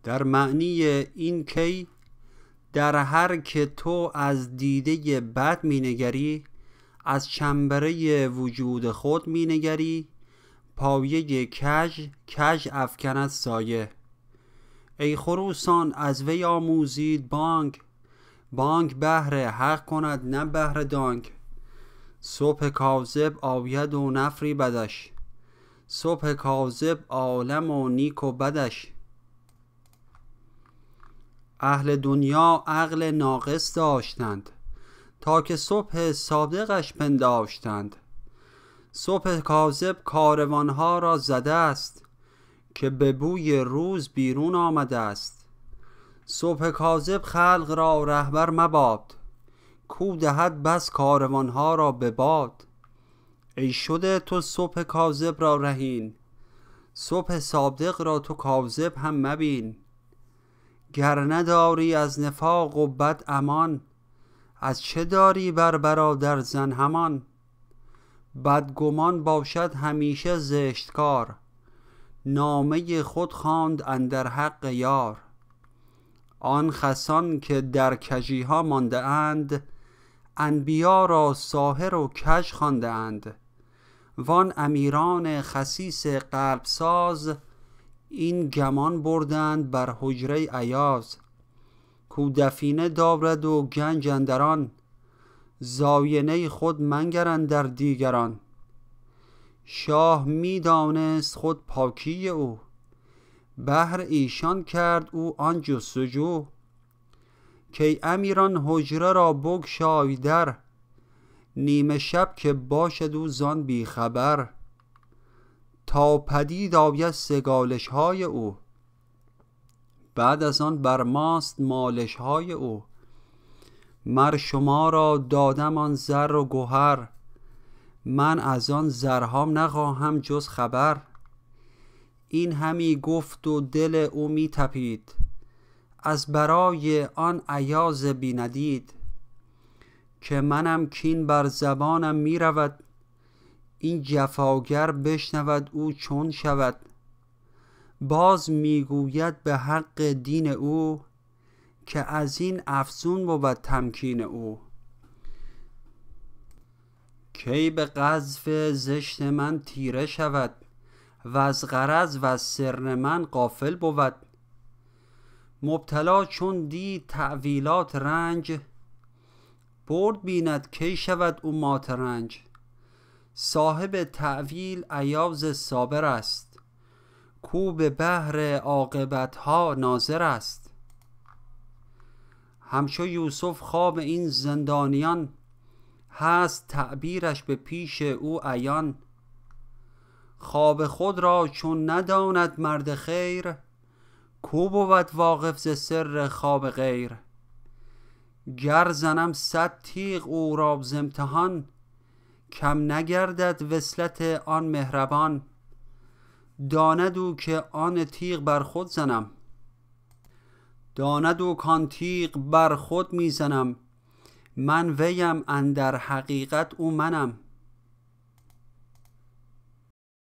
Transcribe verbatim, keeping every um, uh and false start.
در معنی این کی در هر که تو از دیده بد می نگری، از چنبره وجود خود می نگری، پایه کج کج افکند سایه. ای خروسان از وی آموزید بانگ، بانگ بهر حق کند نه بهر دانگ. صبح کاذب آید و نفری بدش، صبح کاذب عالم و نیک و بدش. اهل دنیا عقل ناقص داشتند، تا که صبح صادقش پنداشتند. صبح کاذب کاروانها را زده است، که به بوی روز بیرون آمده است. صبح کاذب خلق را رهبر مباد، کو دهد بس کاروانها را به باد. ای شده تو صبح کاذب را رهین، صبح صادق را تو کاذب هم مبین. گر نداری از نفاق و بد امان، از چه داری بر برادر زن همان. بدگمان باشد همیشه زشت کار، نامه خود خواند اندر حق یار. آن خسان که در کژی ها مانده اند، انبیا را ساحر و کژ خوانده اند. وان امیران خسیس قلب ساز، این گمان بردند بر حجره ایاز. کو دفینه دارد و گنج اندران، زاینه خود منگر اندر دیگران. شاه می دانست خود پاکی او، بهر ایشان کرد او آن جستجو. کی امیران حجره را بگشای در، نیمه شب که باشد او زان بی خبر. تا پدید آید سگالش های او، بعد از آن بر ماست مالش های او. مر شما را دادم آن زر و گوهر، من از آن زرهام نخواهم جز خبر. این همی گفت و دل او می تپید، از برای آن ایاز بی ندید. که منم کین بر زبانم می رود، این جفاگر بشنود او چون شود. باز می گوید به حق دین او، که از این افزون بود تمکین او. کی به قذف زشت من تیره شود، و از غرض و از سر من غافل بود. مبتلا چون دید تأویلات رنج، برد بیند کی شود او مات رنج. صاحب تأویل ایاز صابر است، کو به بحر عاقبت ها ناظر است. همچو یوسف خواب این زندانیان، هست تعبیرش به پیش او عیان. خواب خود را چون نداند مرد خیر، کو بود واقف ز سر خواب غیر. گر زنم صد تیغ او را ز امتحان، کم نگردد وصلت آن مهربان. داند او که آن تیغ بر خود زنم، داند او کان تیغ بر خود میزنم. من ویم اندر حقیقت او منم.